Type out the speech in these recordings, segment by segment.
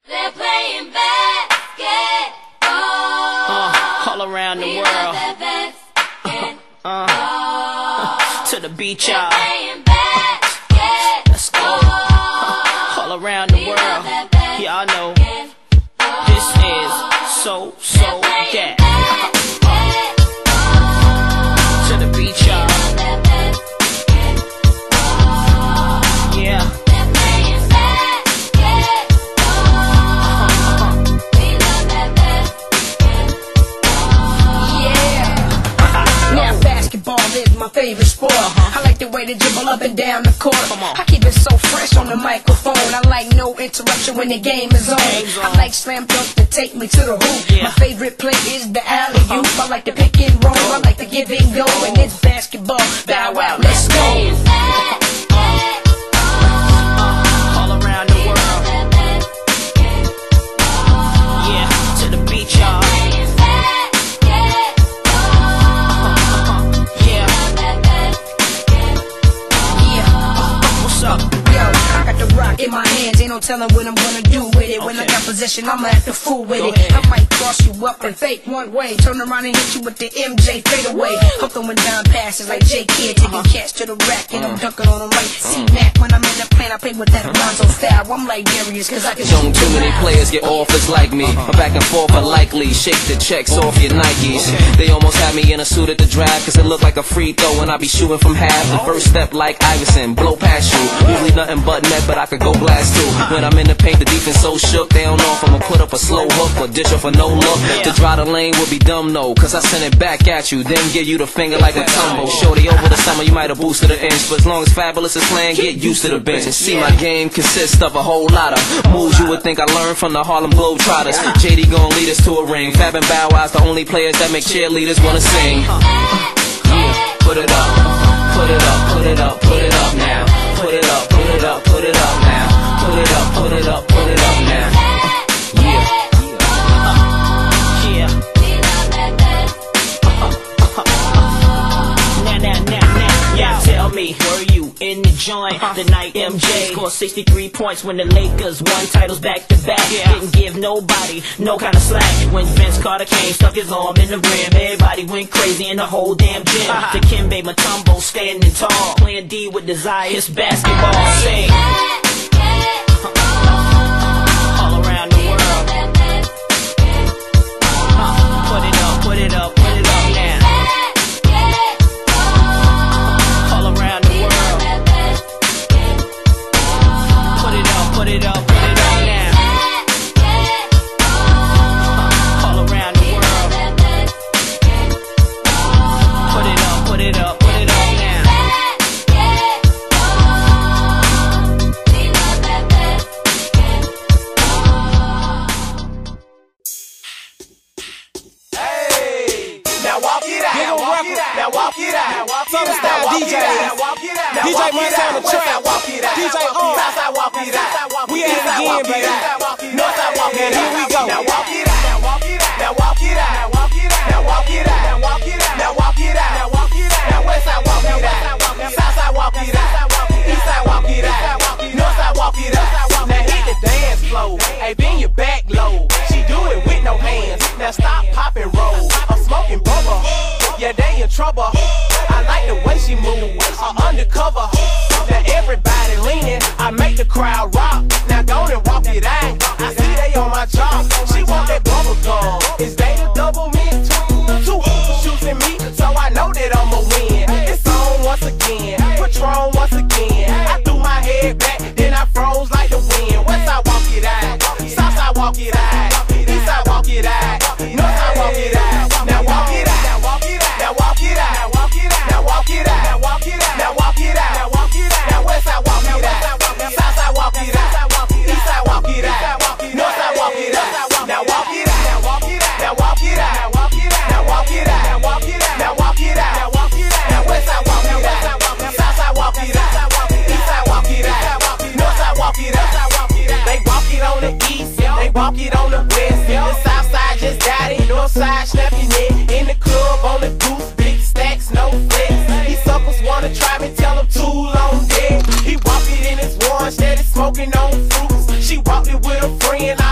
They're playing basketball all around the world. To the beach, y'all. Let's go. All around the world. Y'all know this is so that. To the beach, y'all. Yeah. Basketball is my favorite sport. I like the way they dribble up and down the court. I keep it so fresh on the microphone. I like no interruption when the game is on. I like slam dunk to take me to the hoop. My favorite play is the alley-oop. I like the pick and roll. I like the give and go. And it's basketball. Bow wow, let's go. All around the world. Yeah, to the beach, y'all. In my hands, ain't no telling what I'm gonna do with it. When I got possession, I'ma act a fool with it. I might cross you up and fake one way, turn around and hit you with the MJ fade away. I'm throwing down passes like J Kidd, taking catch to the rack and I'm dunking on them like C-Mac. When I'm in the plane, I play with that Lonzo style. I'm like Darius, cause I can show too many players get offers like me. I'm back and forth are likely. Shake the checks off your Nikes. They almost had me in a suit at the draft, cause it looked like a free throw and I be shooting from half. The first step like Iverson, blow past you. Usually nothing but net, but I could go glass too. When I'm in the paint, the defense so shook, they don't know if I'ma put up a slow hook or dish her for no look. To draw the lane would be dumb, no, cause I send it back at you, then give you the finger like a tumble. Shorty, over the summer you might have boosted an inch, but as long as Fabulous is playing, get used to the bench. And see, my game consists of a whole lot of moves you would think I learned from the Harlem Globetrotters. JD gon' lead us to a ring. Fab and Bow Wow's the only players that make cheerleaders wanna sing. Yeah, put it up, put it up, put it up, put it up now. Put it up, put it up, put it up now. Put it up, put it up, put it up now. Yeah. Now tell me, were you in the joint the night MJ scored 63 points when the Lakers won titles back to back? Didn't give nobody no kind of slack. When Vince Carter came, stuck his arm in the rim, everybody went crazy in the whole damn gym. Dikembe Mutombo standing tall, playing D with desire. It's basketball. Sing. All around the world. Put it up, put it up, put it up now. All around the world. Put it up, put it up, put it up now. All around the world. Put it up, put it up, put it up now. Now walk it out. Southern style DJ. DJ Montana Trap. DJ Southside walk it out. We at it again, baby. Northside walk it out. Here we go. Now walk it out. Now walk it out. Now walk it out. Now walk it out. Now walk it out. Now walk it out. Now walk it out. Now walk it out. Now westside walk it out. Southside walk it out. Eastside walk it out. Northside walk it out. Now hit the dance floor. Hey, bend your back low. She do it with no hands. Now stop, pop and roll. I'm smoking bubble. Yeah, they in trouble. I like the way she move. Undercover. Now everybody leaning. I make the crowd rock. Now go and walk it out. I see they on my job. She want that bubble gum. Is they the double mint two shooting me? So I know that I'ma win. It's on once again. Patron once again. I threw my head back, then I froze like the wind. Westside walk it out. Southside walk it out. Eastside walk it out. Northside walk it out. Now walk it out. Now walk it out. Now walk it out. Now walk it out. Now walk it out. Now walk it out. Now walk it out. Now walk it out. Now westside walk it out. Southside walk it out. Eastside walk it out. Northside walk it out. Now walk it out. Now walk it out. Now walk it out. Now walk it out. Now walk it out. Now walk it out. Now walk it out. Now walk it out. Now westside walk it out. Southside walk it out. Eastside walk it out. Northside walk it out. They walk it on the east. They walk it on the west. The south side just got it. North side snapping it. In the club on the goose. Big stacks, no flex. These suckers wanna try me, tell them too long dead. He walk it in his one, steady smoking on fruits. She walked it with a friend all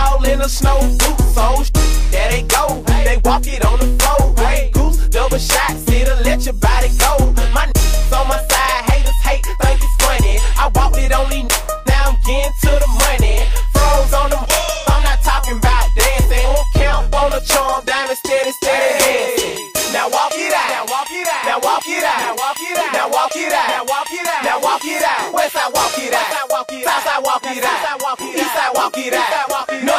the snow boots on. There they go, they walk it on the floor. Grey goose, double shots, it'll let your body go. My on my side, haters hate, think it's funny. I walked it only, now I'm getting to the money. Froze on them, I'm not talking about dancing. Won't count on the charm, diamond steady, steady dancing. Now walk it out, now walk it out, now walk it out, now walk it out, now walk it out, now walk it out, now walk it out. West side walk it out, South side walk it out, East side walk it out.